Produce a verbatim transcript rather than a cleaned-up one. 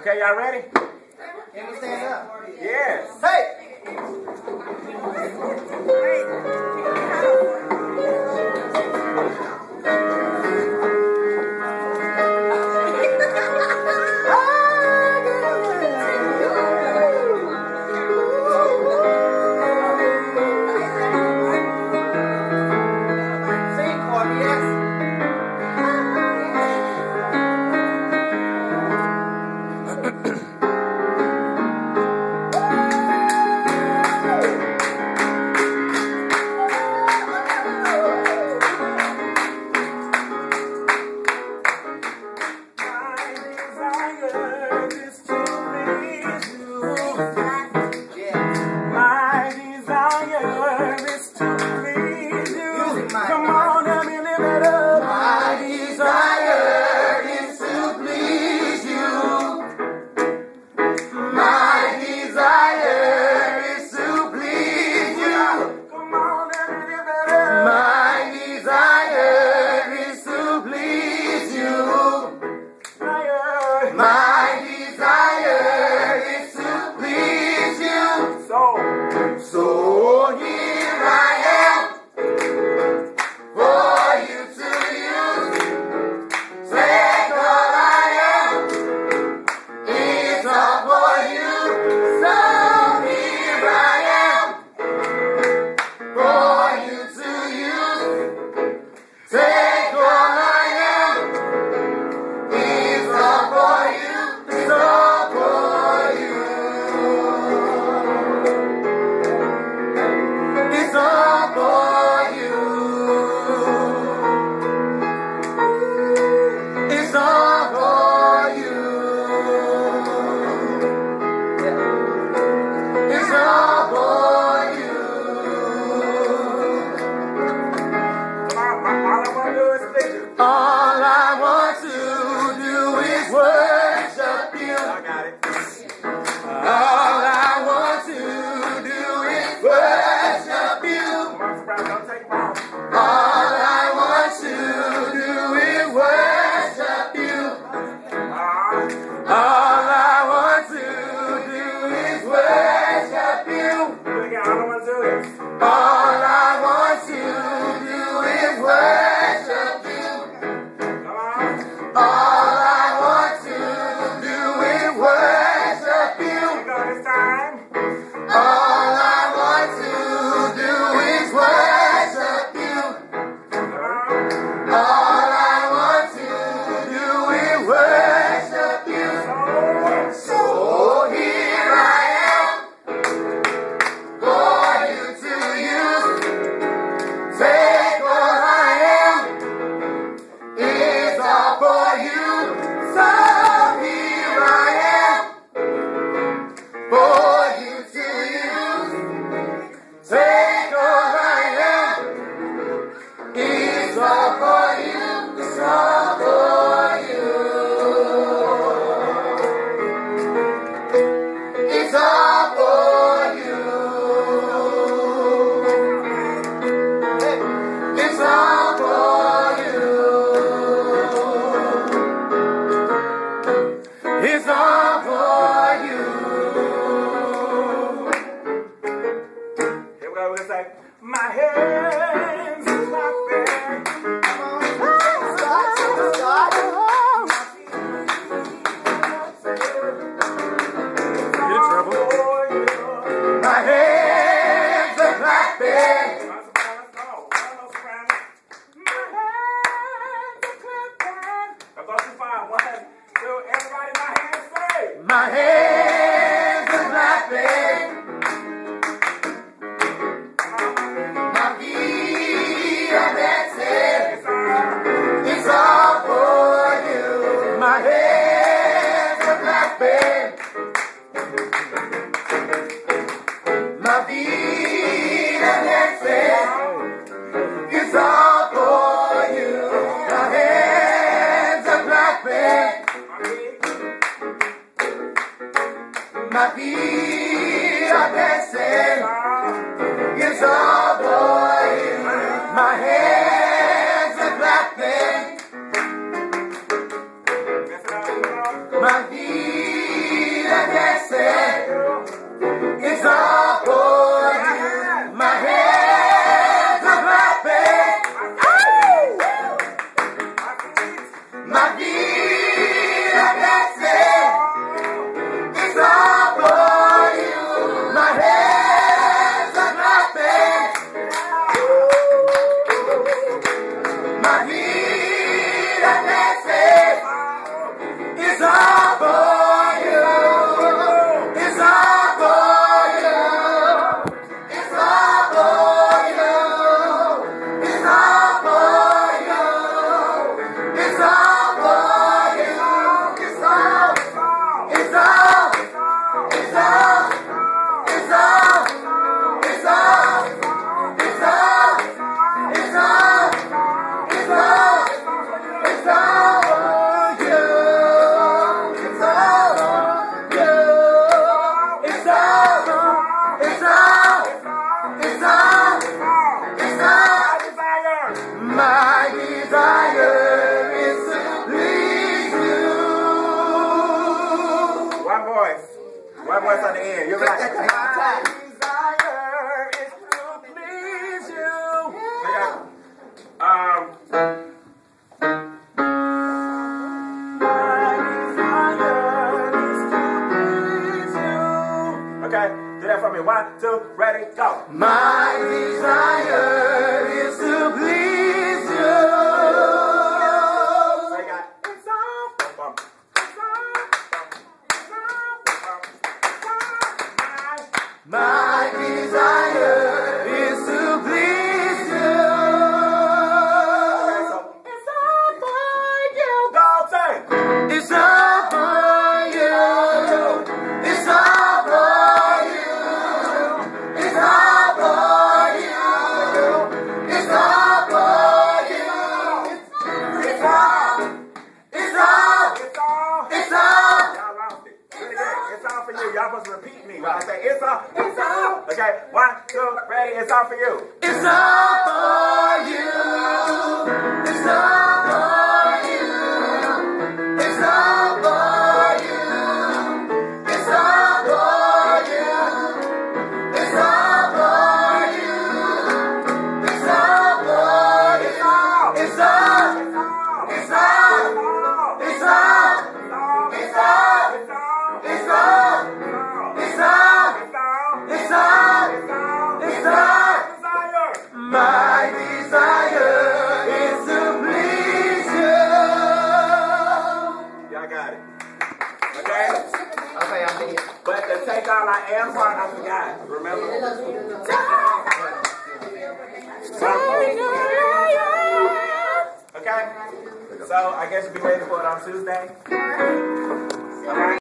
Okay, y'all ready? Can we stand up? Yes. Hey! My feet It's all for you. It's all for you. It's all for you. It's all for you. It's all for you. It's all. It's all. It's all. It's all. It's all. It's all. It's all. It's all. It's all for you. It's all for you. It's all. It's all. It's all. It's all. My desire is to please you. One voice. One voice on the end. You're right. My desire is to please you. Okay. Um. My desire is to please you. Okay. Do that for me. One, two, ready, go. My desire is to please you. So you got it's all bum, bum. It's all bum, it's all bum, it's all my. My desire is to please you. Okay, so it's all for you. Go sing. It's all for you. It's all for you. It's all for you. It's all for you. It's all. It's all. It's all. It's all. Y'all lost it. Do it again. It's all for you. Y'all supposed to repeat me when I say it's all. It's all. Okay, one, two, ready. It's all for you. It's all for you. It's all for you. It's all for you. It's all for you. It's all for you. It's all for you. It's all. It's all. It's all. It's all. It's all. It's all. It's all. It's all. My desire is to please you. Y'all got it. Okay? Okay, I'm here. But the take all I am part, I forgot. Remember? Okay? So I guess we'll be ready for it on Tuesday. All right?